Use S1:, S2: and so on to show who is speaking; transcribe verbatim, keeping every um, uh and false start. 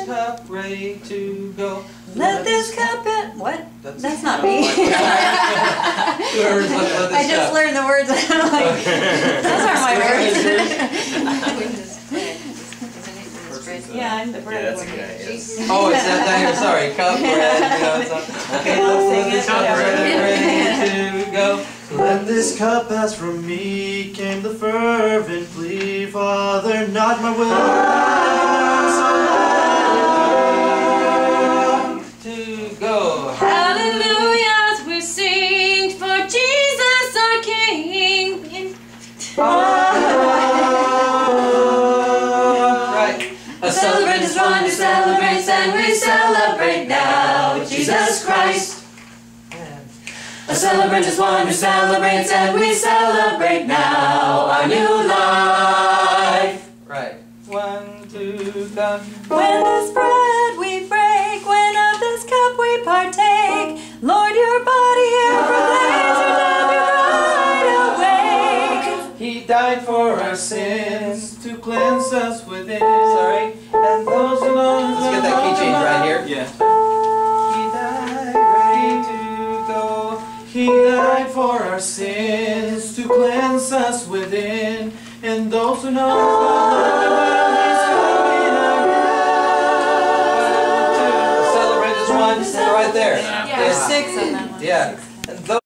S1: cup ready to go.
S2: Let this cup in. What?
S1: That's,
S2: That's not me.
S1: Whoever's like, let this
S2: I just
S1: cup.
S2: learned the words. I'm like, those aren't my words. Yeah, I'm the bread.
S3: Yeah, that's a good idea.
S1: Oh, it's that down here. Sorry, cup bread. You know, it's not, okay, let this cup ready to go.
S4: Let this cup pass from me, came the fervent plea, Father, not my will,
S1: To go.
S2: Hallelujah, we sing for Jesus our King.
S1: Right.
S2: A celebrant is one who celebrates, and we celebrate now Jesus Christ. A celebrant is one who celebrates, and we celebrate now our new life.
S1: Right. One, two, go.
S2: When this bread we break, when of this cup we partake, Lord, your body here proclaims your death, your bride awake.
S4: He died for our sins, to cleanse us within. Sorry. And those who know.
S1: Let's get that key change right here.
S4: Yeah. He died ready to go. He died for our sins, to cleanse us within. And those who know God, the world is coming around.
S1: Celebrate this one. Right there.
S2: Yeah, there's six of them.
S1: Yeah.